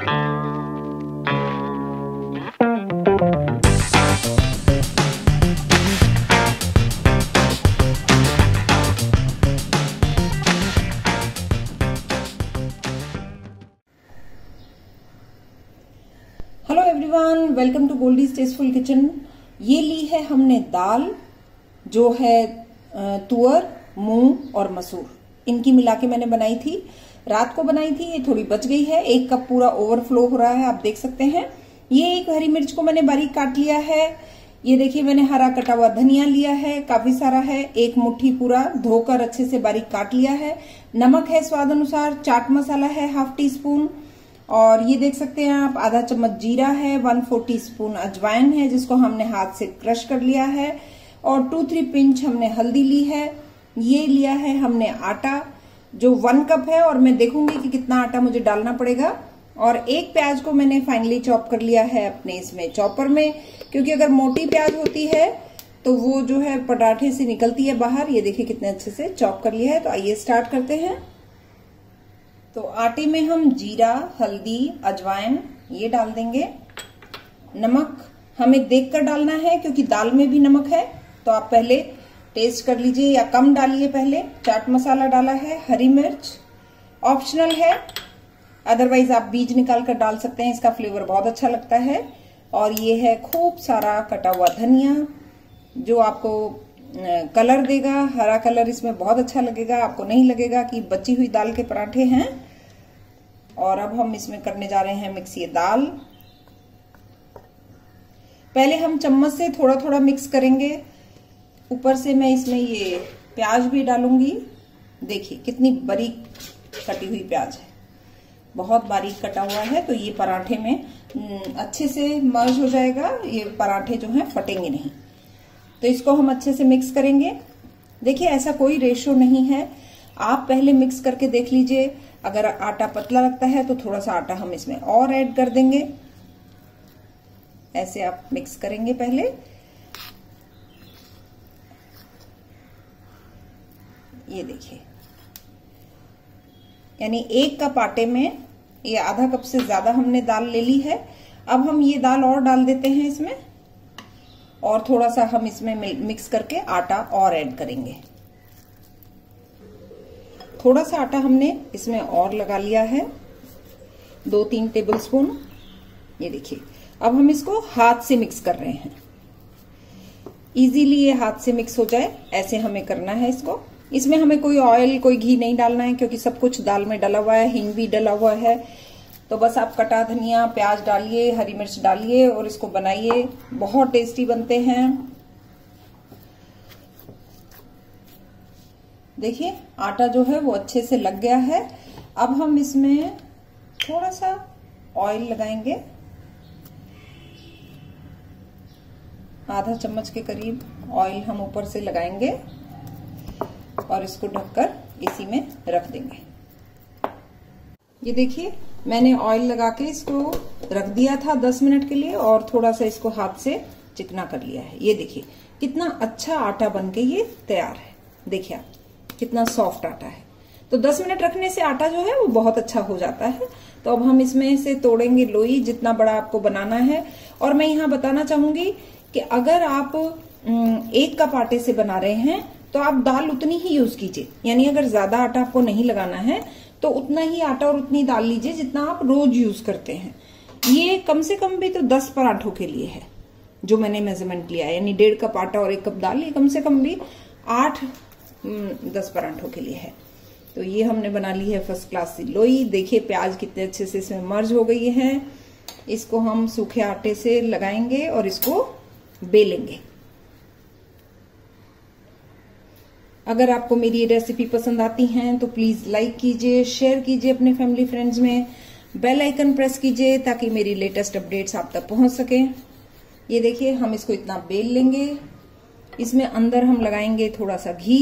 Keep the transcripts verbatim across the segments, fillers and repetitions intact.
Hello everyone, welcome to Goldie's tasteful kitchen. ये ली है हमने दाल, जो है तुअर, मूंग और मसूर, इनकी मिला के मैंने बनाई थी। रात को बनाई थी, ये थोड़ी बच गई है। एक कप पूरा ओवरफ्लो हो रहा है, आप देख सकते हैं। ये एक हरी मिर्च को मैंने बारीक काट लिया है। ये देखिए, मैंने हरा कटा हुआ धनिया लिया है, काफी सारा है। एक मुट्ठी पूरा धोकर अच्छे से बारीक काट लिया है। नमक है स्वाद अनुसार। चाट मसाला है हाफ टी स्पून। और ये देख सकते हैं आप, आधा चम्मच जीरा है। वन फोर टी स्पून अजवाइन है, जिसको हमने हाथ से क्रश कर लिया है। और टू थ्री पिंच हमने हल्दी ली है। ये लिया है हमने आटा, जो वन कप है, और मैं देखूंगी कि कितना आटा मुझे डालना पड़ेगा। और एक प्याज को मैंने फाइनली चॉप कर लिया है अपने इसमें चॉपर में, क्योंकि अगर मोटी प्याज होती है तो वो जो है पराठे से निकलती है बाहर। ये देखिए कितने अच्छे से चॉप कर लिया है। तो आइए स्टार्ट करते हैं। तो आटे में हम जीरा, हल्दी, अजवाइन ये डाल देंगे। नमक हमें देखकर डालना है, क्योंकि दाल में भी नमक है। तो आप पहले टेस्ट कर लीजिए, या कम डालिए पहले। चाट मसाला डाला है। हरी मिर्च ऑप्शनल है, अदरवाइज आप बीज निकाल कर डाल सकते हैं, इसका फ्लेवर बहुत अच्छा लगता है। और ये है खूब सारा कटा हुआ धनिया, जो आपको कलर देगा। हरा कलर इसमें बहुत अच्छा लगेगा, आपको नहीं लगेगा कि बची हुई दाल के पराठे हैं। और अब हम इसमें करने जा रहे हैं मिक्स ये दाल। पहले हम चम्मच से थोड़ा थोड़ा मिक्स करेंगे। ऊपर से मैं इसमें ये प्याज भी डालूंगी। देखिए कितनी बारीक कटी हुई प्याज है, बहुत बारीक कटा हुआ है। तो ये पराठे में अच्छे से मर्ज हो जाएगा, ये पराठे जो हैं फटेंगे नहीं। तो इसको हम अच्छे से मिक्स करेंगे। देखिए, ऐसा कोई रेशो नहीं है, आप पहले मिक्स करके देख लीजिए। अगर आटा पतला लगता है तो थोड़ा सा आटा हम इसमें और ऐड कर देंगे। ऐसे आप मिक्स करेंगे पहले। ये देखिए, यानी एक कप आटे में ये आधा कप से ज्यादा हमने दाल ले ली है। अब हम ये दाल और डाल देते हैं इसमें, और थोड़ा सा हम इसमें मिक्स करके आटा और ऐड करेंगे। थोड़ा सा आटा हमने इसमें और लगा लिया है, दो तीन टेबल स्पून। ये देखिए, अब हम इसको हाथ से मिक्स कर रहे हैं। इजीली ये हाथ से मिक्स हो जाए, ऐसे हमें करना है इसको। इसमें हमें कोई ऑयल, कोई घी नहीं डालना है, क्योंकि सब कुछ दाल में डला हुआ है, हींग भी डला हुआ है। तो बस आप कटा धनिया, प्याज डालिए, हरी मिर्च डालिए और इसको बनाइए। बहुत टेस्टी बनते हैं। देखिए, आटा जो है वो अच्छे से लग गया है। अब हम इसमें थोड़ा सा ऑयल लगाएंगे, आधा चम्मच के करीब ऑयल हम ऊपर से लगाएंगे और इसको ढककर इसी में रख देंगे। ये देखिए, मैंने ऑयल लगा के इसको रख दिया था दस मिनट के लिए, और थोड़ा सा इसको हाथ से चिकना कर लिया है। ये देखिए कितना अच्छा आटा बनके ये तैयार है। देखिए आप, कितना सॉफ्ट आटा है। तो दस मिनट रखने से आटा जो है वो बहुत अच्छा हो जाता है। तो अब हम इसमें से तोड़ेंगे लोई, जितना बड़ा आपको बनाना है। और मैं यहाँ बताना चाहूंगी कि अगर आप एक कप आटे से बना रहे हैं तो आप दाल उतनी ही यूज कीजिए। यानी अगर ज्यादा आटा आपको नहीं लगाना है तो उतना ही आटा और उतनी दाल लीजिए जितना आप रोज यूज करते हैं। ये कम से कम भी तो दस पराठों के लिए है जो मैंने मेजरमेंट लिया है, यानी डेढ़ कप आटा और एक कप दाल। ये कम से कम भी आठ दस पराठों के लिए है। तो ये हमने बना ली है फर्स्ट क्लास सी लोई। देखिए प्याज कितने अच्छे से इसमें मर्ज हो गई है। इसको हम सूखे आटे से लगाएंगे और इसको बेलेंगे। अगर आपको मेरी ये रेसिपी पसंद आती हैं तो प्लीज लाइक कीजिए, शेयर कीजिए अपने फैमिली फ्रेंड्स में, बेल आइकन प्रेस कीजिए ताकि मेरी लेटेस्ट अपडेट्स आप तक पहुंच सके। ये देखिए, हम इसको इतना बेल लेंगे। इसमें अंदर हम लगाएंगे थोड़ा सा घी,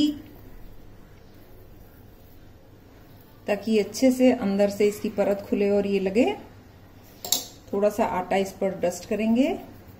ताकि अच्छे से अंदर से इसकी परत खुले और ये लगे। थोड़ा सा आटा इस पर डस्ट करेंगे।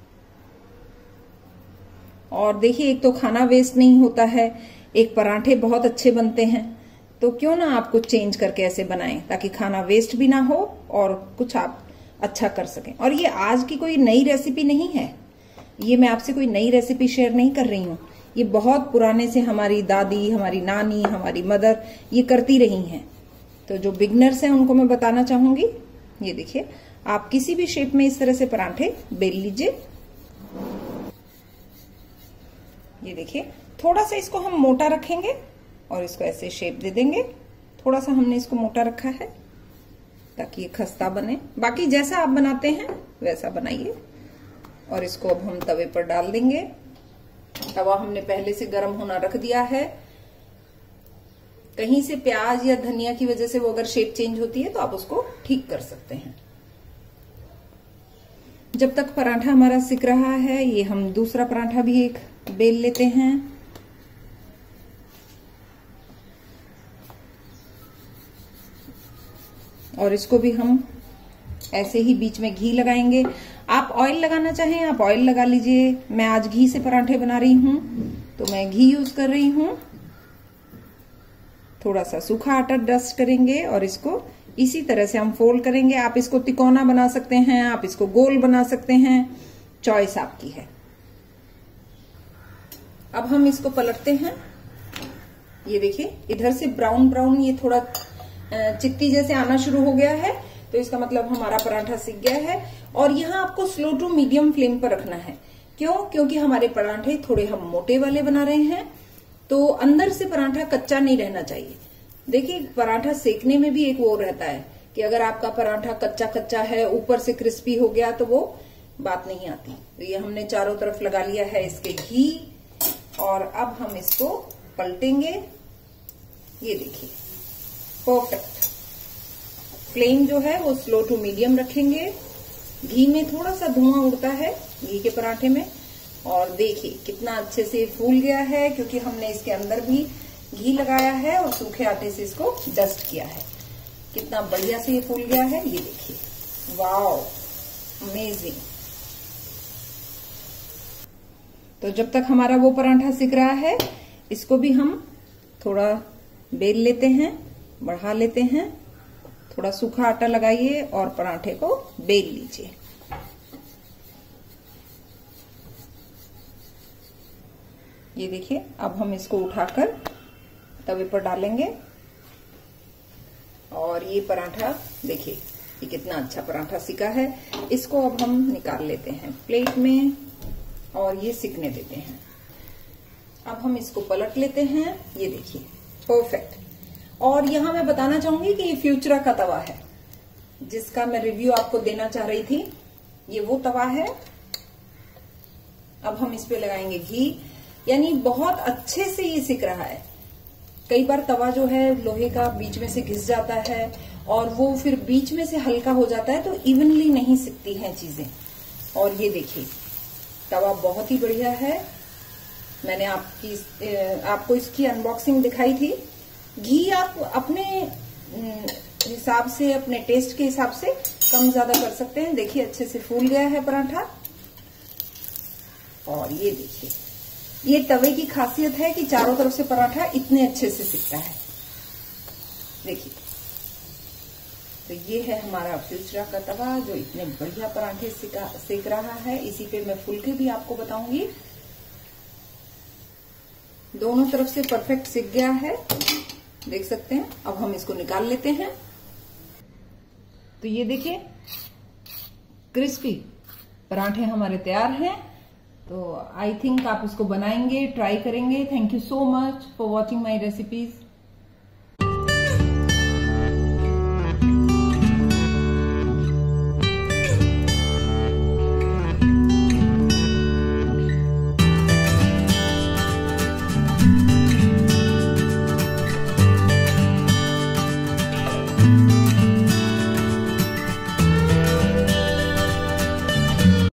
और देखिए, एक तो खाना वेस्ट नहीं होता है, एक पराठे बहुत अच्छे बनते हैं। तो क्यों ना आप कुछ चेंज करके ऐसे बनाएं ताकि खाना वेस्ट भी ना हो और कुछ आप अच्छा कर सकें। और ये आज की कोई नई रेसिपी नहीं है, ये मैं आपसे कोई नई रेसिपी शेयर नहीं कर रही हूँ। ये बहुत पुराने से हमारी दादी, हमारी नानी, हमारी मदर ये करती रही हैं। तो जो बिगनर्स हैं उनको मैं बताना चाहूंगी। ये देखिए, आप किसी भी शेप में इस तरह से परांठे बेल लीजिए। ये देखिए, थोड़ा सा इसको हम मोटा रखेंगे और इसको ऐसे शेप दे देंगे। थोड़ा सा हमने इसको मोटा रखा है ताकि ये खस्ता बने। बाकी जैसा आप बनाते हैं वैसा बनाइए। और इसको अब हम तवे पर डाल देंगे। तवा हमने पहले से गर्म होना रख दिया है। कहीं से प्याज या धनिया की वजह से वो अगर शेप चेंज होती है तो आप उसको ठीक कर सकते हैं। जब तक पराठा हमारा सिक रहा है, ये हम दूसरा पराठा भी एक बेल लेते हैं। और इसको भी हम ऐसे ही बीच में घी लगाएंगे। आप ऑयल लगाना चाहें आप ऑयल लगा लीजिए। मैं आज घी से पराठे बना रही हूं तो मैं घी यूज कर रही हूं। थोड़ा सा सूखा आटा डस्ट करेंगे और इसको इसी तरह से हम फोल्ड करेंगे। आप इसको तिकोना बना सकते हैं, आप इसको गोल बना सकते हैं, चॉइस आपकी है। अब हम इसको पलटते हैं। ये देखिए, इधर से ब्राउन ब्राउन ये थोड़ा चित्ती जैसे आना शुरू हो गया है, तो इसका मतलब हमारा पराठा सिक गया है। और यहाँ आपको स्लो टू मीडियम फ्लेम पर रखना है। क्यों? क्योंकि हमारे पराठे थोड़े हम मोटे वाले बना रहे हैं, तो अंदर से पराठा कच्चा नहीं रहना चाहिए। देखिए, पराठा सेकने में भी एक वो रहता है कि अगर आपका पराठा कच्चा कच्चा है, ऊपर से क्रिस्पी हो गया, तो वो बात नहीं आती। तो ये हमने चारों तरफ लगा लिया है इसके घी। और अब हम इसको पलटेंगे। ये देखिए, परफेक्ट। फ्लेम जो है वो स्लो टू मीडियम रखेंगे। घी में थोड़ा सा धुआं उड़ता है घी के पराठे में। और देखिए कितना अच्छे से फूल गया है, क्योंकि हमने इसके अंदर भी घी लगाया है और सूखे आटे से इसको डस्ट किया है। कितना बढ़िया से ये फूल गया है, ये देखिए, वाओ, अमेजिंग। तो जब तक हमारा वो पराठा सिक रहा है, इसको भी हम थोड़ा बेल लेते हैं, बढ़ा लेते हैं। थोड़ा सूखा आटा लगाइए और पराठे को बेल लीजिए। ये देखिए, अब हम इसको उठाकर तवे पर डालेंगे। और ये पराठा देखिए, ये कितना अच्छा पराठा सिका है। इसको अब हम निकाल लेते हैं प्लेट में और ये सिकने देते हैं। अब हम इसको पलट लेते हैं। ये देखिए, परफेक्ट। और यहां मैं बताना चाहूंगी कि ये फ्यूचरा का तवा है, जिसका मैं रिव्यू आपको देना चाह रही थी। ये वो तवा है। अब हम इस पे लगाएंगे घी, यानी बहुत अच्छे से ये सिक रहा है। कई बार तवा जो है लोहे का बीच में से घिस जाता है और वो फिर बीच में से हल्का हो जाता है, तो इवनली नहीं सिकती हैं चीजें। और ये देखिए, तवा बहुत ही बढ़िया है। मैंने आपकी आपको इसकी अनबॉक्सिंग दिखाई थी। घी आप अपने हिसाब से, अपने टेस्ट के हिसाब से कम ज्यादा कर सकते हैं। देखिए, अच्छे से फूल गया है पराठा। और ये देखिए, ये तवे की खासियत है कि चारों तरफ से पराठा इतने अच्छे से सिकता है। देखिए, तो ये है हमारा फ्यूचरा का तवा, जो इतने बढ़िया पराठे सेक रहा है। इसी पे मैं फुलके भी आपको बताऊंगी। दोनों तरफ से परफेक्ट सिक गया है, देख सकते हैं। अब हम इसको निकाल लेते हैं। तो ये देखिए, क्रिस्पी पराठे हमारे तैयार हैं। तो आई थिंक आप इसको बनाएंगे, ट्राई करेंगे। Thank you so much for watching my recipes.